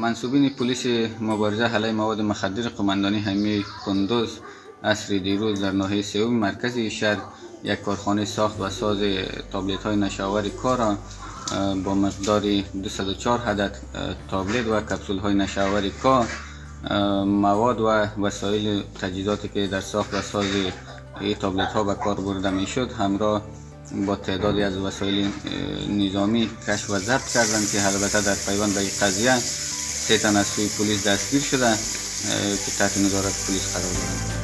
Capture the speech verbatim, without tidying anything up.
منصوبین پلیس مبارزه علیه مواد مخدر قماندانی حمیه کندوز عصر دیروز در ناحیه سوم مرکزی شهر یک کارخانه ساخت و ساز تابلت های نشاور کار با مقدار دویست و چهار عدد تابلت و کپسول های نشاور کار، مواد و وسایل تجهیزاتی که در ساخت و ساز این تابلت ها به کار برده می شد همراه با تعدادی از وسایل نظامی کشف و ضبط کردند که البته در پیوند به این قضیه سه تن از سوی پلیس دستگیر شده که تحت نظارت پلیس قرار دارند.